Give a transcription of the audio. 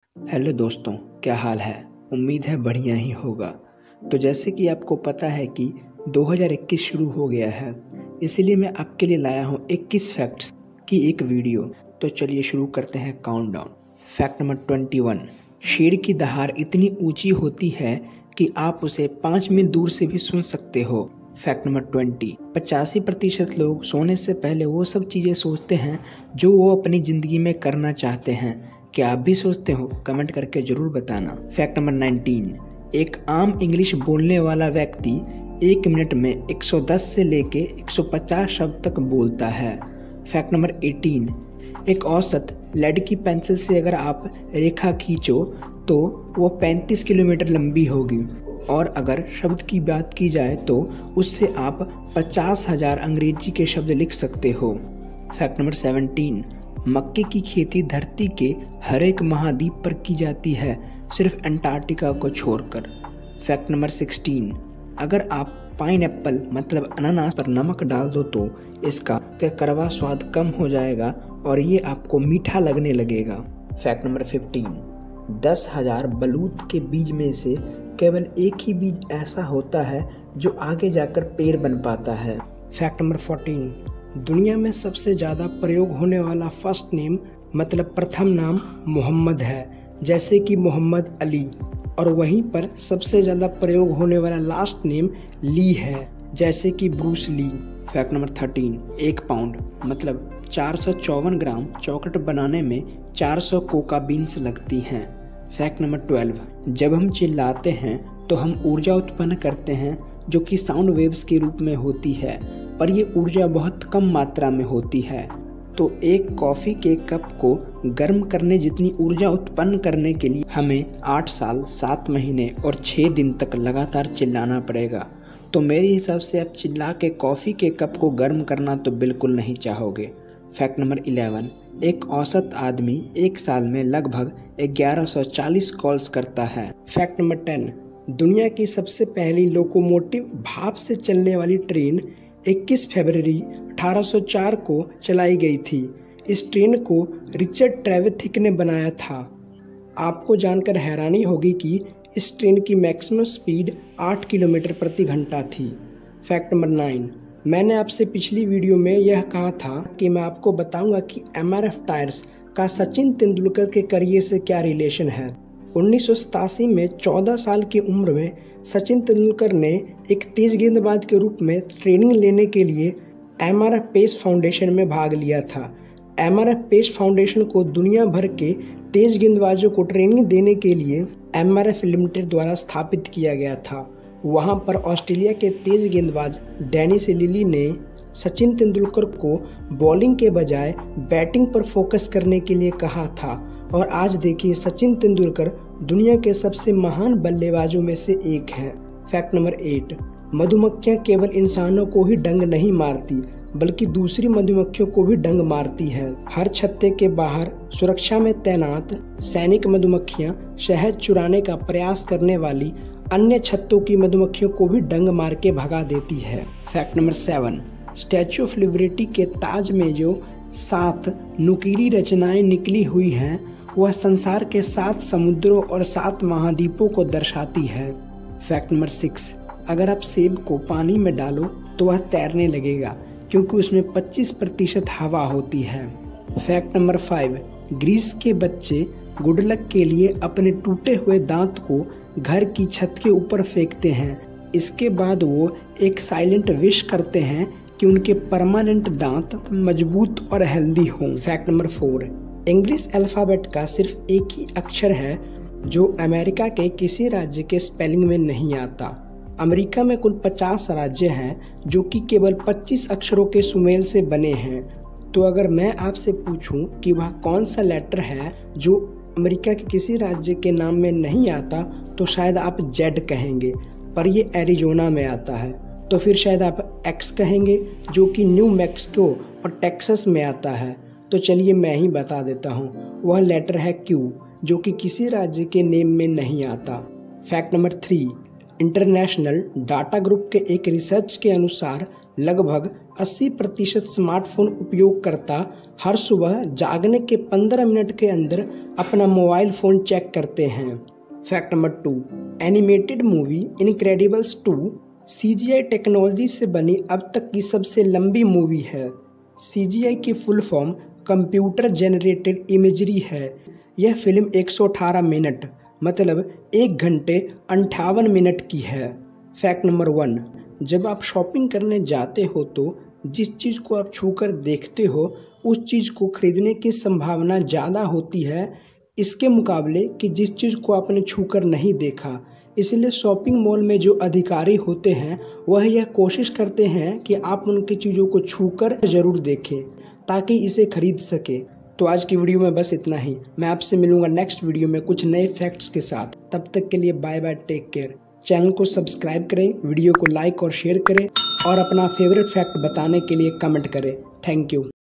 Hello दोस्तों, क्या हाल है। उम्मीद है बढ़िया ही होगा। तो जैसे कि आपको पता है कि 2021 शुरू हो गया है, इसीलिए मैं आपके लिए लाया हूँ 21 फैक्ट्स की एक वीडियो। तो चलिए शुरू करते हैं काउंटडाउन। फैक्ट नंबर 21, शेर की दहाड़ इतनी ऊंची होती है कि आप उसे 5 मील दूर से भी सुन सकते हो। फैक्ट नंबर 20, 85% लोग सोने से पहले वो सब चीज़ें सोचते हैं जो वो अपनी ज़िंदगी में करना चाहते हैं। क्या आप भी सोचते हो? कमेंट करके जरूर बताना। फैक्ट नंबर 19, एक आम इंग्लिश बोलने वाला व्यक्ति 1 मिनट में 110 से लेके 150 शब्द तक बोलता है। फैक्ट नंबर 18, एक औसत लेड की पेंसिल से अगर आप रेखा खींचो तो वो 35 किलोमीटर लंबी होगी, और अगर शब्द की बात की जाए तो उससे आप 50,000 अंग्रेजी के शब्द लिख सकते हो। फैक्ट नंबर 17, मक्के की खेती धरती के हर एक महाद्वीप पर की जाती है, सिर्फ अंटार्कटिका को छोड़कर। फैक्ट नंबर 16, अगर आप पाइनएप्पल मतलब अनानास पर नमक डाल दो तो इसका कड़वा स्वाद कम हो जाएगा और ये आपको मीठा लगने लगेगा। फैक्ट नंबर 15, 10,000 बलूत के बीज में से केवल एक ही बीज ऐसा होता है जो आगे जाकर पेड़ बन पाता है। फैक्ट नंबर 14, दुनिया में सबसे ज़्यादा प्रयोग होने वाला फर्स्ट नेम मतलब प्रथम नाम मोहम्मद है, जैसे कि मोहम्मद अली, और वहीं पर सबसे ज़्यादा प्रयोग होने वाला लास्ट नेम ली है, जैसे कि Bruce Lee. Fact number 13, 1 pound मतलब 454 ग्राम चॉकलेट बनाने में 400 कोका बीन्स लगती हैं। फैक्ट नंबर 12, जब हम चिल्लाते हैं तो हम ऊर्जा उत्पन्न करते हैं जो कि साउंड वेव्स के रूप में होती है, पर ये ऊर्जा बहुत कम मात्रा में होती है। तो एक कॉफ़ी के कप को गर्म करने जितनी ऊर्जा उत्पन्न करने के लिए हमें 8 साल 7 महीने और 6 दिन तक लगातार चिल्लाना पड़ेगा। तो मेरे हिसाब से आप चिल्ला के कॉफ़ी के कप को गर्म करना तो बिल्कुल नहीं चाहोगे। फैक्ट नंबर 11, एक औसत आदमी एक साल में लगभग 1140 कॉल्स करता है। फैक्ट नंबर 10, दुनिया की सबसे पहली लोकोमोटिव भाप से चलने वाली ट्रेन 21 फरवरी 1804 को चलाई गई थी। इस ट्रेन को रिचर्ड ट्रेवेथिक ने बनाया था। आपको जानकर हैरानी होगी कि इस ट्रेन की मैक्सिमम स्पीड 8 किलोमीटर प्रति घंटा थी। फैक्ट नंबर 9, मैंने आपसे पिछली वीडियो में यह कहा था कि मैं आपको बताऊंगा कि MRF टायर्स का सचिन तेंदुलकर के करियर से क्या रिलेशन है। 1987 में 14 साल की उम्र में सचिन तेंदुलकर ने एक तेज गेंदबाज के रूप में ट्रेनिंग लेने के लिए MRF पेस फाउंडेशन में भाग लिया था। MRF पेस फाउंडेशन को दुनिया भर के तेज गेंदबाजों को ट्रेनिंग देने के लिए MRF लिमिटेड द्वारा स्थापित किया गया था। वहां पर ऑस्ट्रेलिया के तेज गेंदबाज डेनिस लिली ने सचिन तेंदुलकर को बॉलिंग के बजाय बैटिंग पर फोकस करने के लिए कहा था, और आज देखिए सचिन तेंदुलकर दुनिया के सबसे महान बल्लेबाजों में से एक हैं। फैक्ट नंबर 8, मधुमक्खियां केवल इंसानों को ही डंक नहीं मारती बल्कि दूसरी मधुमक्खियों को भी डंक मारती है। हर छत्ते के बाहर सुरक्षा में तैनात सैनिक मधुमक्खियां शहद चुराने का प्रयास करने वाली अन्य छत्तों की मधुमक्खियों को भी डंक मार के भगा देती है। Fact number 7, statue of liberty के ताज में जो 7 नुकीली रचनाएं निकली हुई हैं वह संसार के 7 समुद्रों और 7 महाद्वीपों को दर्शाती है। फैक्ट नंबर 6, अगर आप सेब को पानी में डालो तो वह तैरने लगेगा क्योंकि उसमें 25% हवा होती है। फैक्ट नंबर 5, ग्रीस के बच्चे गुड लक के लिए अपने टूटे हुए दांत को घर की छत के ऊपर फेंकते हैं। इसके बाद वो एक साइलेंट विश करते हैं कि उनके परमानेंट दांत मजबूत और हेल्दी हों। फैक्ट नंबर 4, इंग्लिश अल्फ़ाबेट का सिर्फ एक ही अक्षर है जो अमेरिका के किसी राज्य के स्पेलिंग में नहीं आता। अमेरिका में कुल 50 राज्य हैं जो कि केवल 25 अक्षरों के सुमेल से बने हैं। तो अगर मैं आपसे पूछूं कि वह कौन सा लेटर है जो अमेरिका के किसी राज्य के नाम में नहीं आता तो शायद आप जेड कहेंगे, पर ये एरिजोना में आता है। तो फिर शायद आप एक्स कहेंगे जो कि न्यू मैक्सिको और टेक्सास में आता है। तो चलिए मैं ही बता देता हूँ, वह लेटर है क्यू जो कि किसी राज्य के नेम में नहीं आता। Fact number 3, international data group के एक रिसर्च के अनुसार लगभग 80% स्मार्टफोन उपयोगकर्ता हर सुबह जागने के 15 मिनट के अंदर अपना मोबाइल फ़ोन चेक करते हैं। Fact number 2, animated movie Incredibles 2 CGI technology से बनी अब तक की सबसे लंबी मूवी है। CGI की full form computer generated imagery है। यह फिल्म 118 मिनट मतलब 1 घंटे 58 मिनट की है। फैक्ट नंबर 1, जब आप शॉपिंग करने जाते हो तो जिस चीज़ को आप छूकर देखते हो उस चीज़ को खरीदने की संभावना ज़्यादा होती है इसके मुकाबले कि जिस चीज़ को आपने छूकर नहीं देखा। इसलिए शॉपिंग मॉल में जो अधिकारी होते हैं वह यह कोशिश करते हैं कि आप उनकी चीज़ों को छूकर ज़रूर देखें ताकि इसे खरीद सके। तो आज की वीडियो में बस इतना ही। मैं आपसे मिलूंगा नेक्स्ट वीडियो में कुछ नए फैक्ट्स के साथ। तब तक के लिए bye bye, take care. Channel को सब्सक्राइब करें, वीडियो को लाइक और शेयर करें और अपना फेवरेट फैक्ट बताने के लिए कमेंट करें। Thank you.